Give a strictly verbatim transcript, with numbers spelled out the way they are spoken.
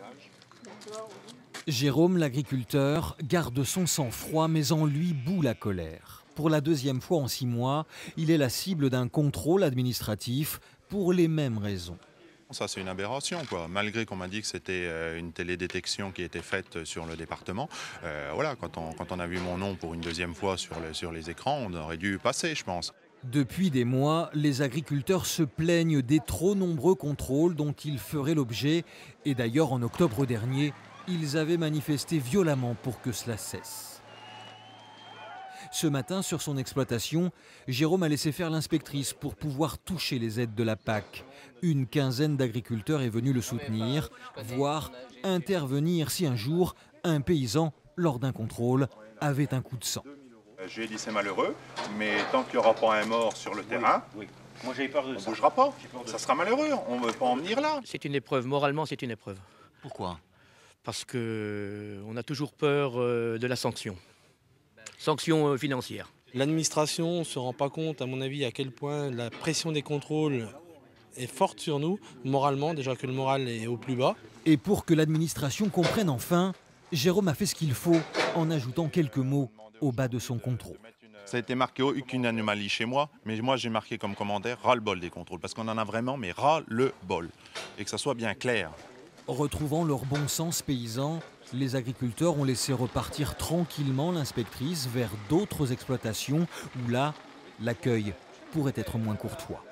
Jérôme, l'agriculteur, garde son sang-froid, mais en lui bout la colère. Pour la deuxième fois en six mois, il est la cible d'un contrôle administratif pour les mêmes raisons. Ça, c'est une aberration, quoi. Malgré qu'on m'a dit que c'était une télédétection qui était faite sur le département. Euh, voilà, quand on, quand on a vu mon nom pour une deuxième fois sur, le, sur les écrans, on aurait dû passer, je pense. Depuis des mois, les agriculteurs se plaignent des trop nombreux contrôles dont ils feraient l'objet. Et d'ailleurs, en octobre dernier, ils avaient manifesté violemment pour que cela cesse. Ce matin, sur son exploitation, Jérôme a laissé faire l'inspectrice pour pouvoir toucher les aides de la P A C. Une quinzaine d'agriculteurs est venue le soutenir, voire intervenir si un jour, un paysan, lors d'un contrôle, avait un coup de sang. J'ai dit c'est malheureux, mais tant qu'il n'y aura pas un mort sur le terrain, oui, oui. Moi, j'ai peur de on ne ça. bougera pas. Peur de ça sera malheureux, on ne veut pas en venir là. C'est une épreuve, moralement c'est une épreuve. Pourquoi? Parce qu'on a toujours peur de la sanction. Sanction financière. L'administration ne se rend pas compte, à mon avis, à quel point la pression des contrôles est forte sur nous, moralement, déjà que le moral est au plus bas. Et pour que l'administration comprenne enfin, Jérôme a fait ce qu'il faut en ajoutant quelques mots au bas de son contrôle. Ça a été marqué aucune anomalie chez moi, mais moi j'ai marqué comme commentaire ras-le-bol des contrôles, parce qu'on en a vraiment, mais ras-le-bol. Et que ça soit bien clair. Retrouvant leur bon sens paysan, les agriculteurs ont laissé repartir tranquillement l'inspectrice vers d'autres exploitations où là, l'accueil pourrait être moins courtois.